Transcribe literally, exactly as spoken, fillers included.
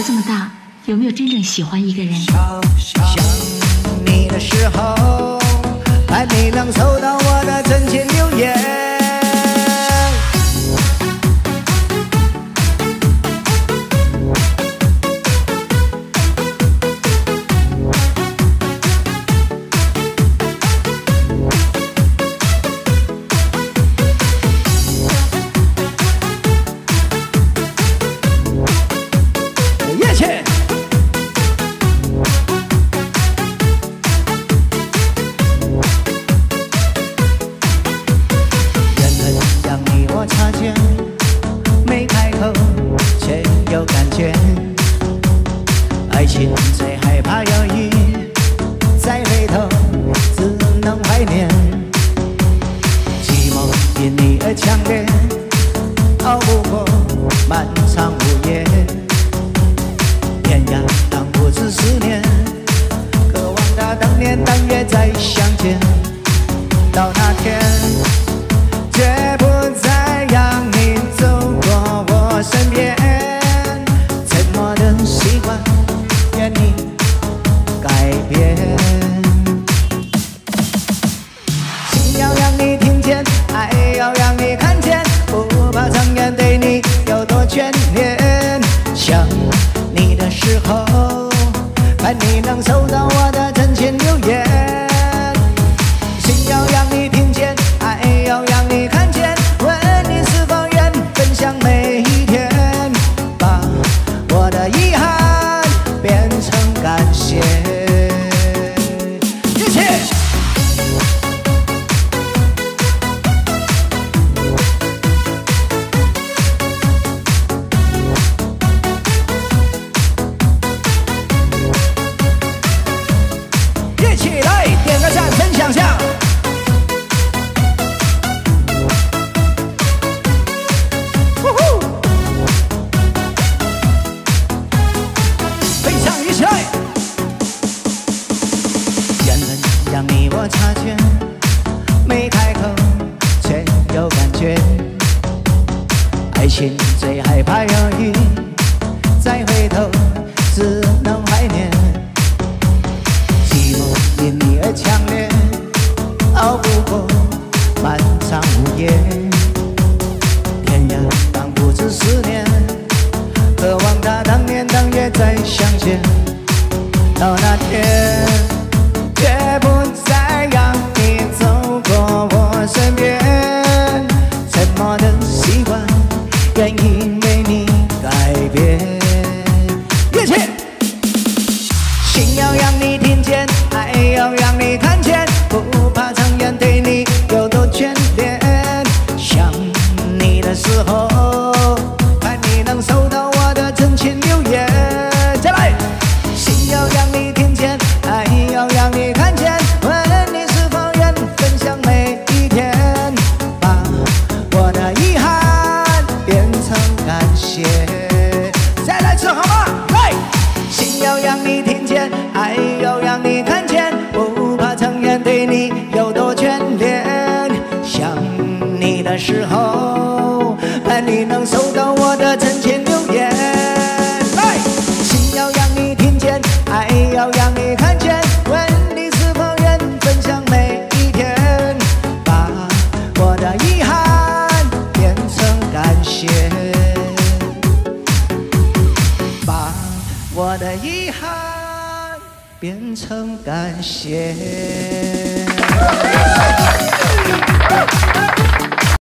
活这么大，有没有真正喜欢一个人？ 想你的时候，盼你能收到我的真情留言。没开口，却有感觉。爱情最害怕犹豫，再回头只能怀念。寂寞因你而强烈，熬不过漫长午夜。天涯当不知思念，渴望他当年当月再相见。到那天，绝不再让你走过我身边，沉默的习惯，愿你改变。心要让你听见，爱要让你看见，不怕常言对你有多眷恋。想你的时候，盼你能收到我的真情留言。心要让你听见，爱要让你看见，问你是否愿分享每一天，把我的遗憾变成感谢。一起。一起来点个赞，分享下。让你我察觉，没开口却有感觉。爱情最害怕犹豫，再回头只能怀念。寂寞因你而强烈，熬不过漫长午夜。天涯当不知思念，渴望他当年当月再相见。到那天，绝不再让你走过我身边，沉默的习惯，愿意为你改变。一起，心要让你听见，爱要让你看见，不怕常言对你有多眷恋。想你的时候，盼你能收到我的真情留言。再来，心要让你听见，爱要让你看见，问你是否愿分享每一天，把我的遗憾变成感谢。再来一次好吗？来，心要让你听见，爱要让你看见，不怕常言对你有多眷恋。想你的时候，盼你能收到我的真情留言。来，心要让你听见，爱要让你看见，问你是否愿分享每一天，把我的遗憾变成感谢，把我的遗憾变成感谢。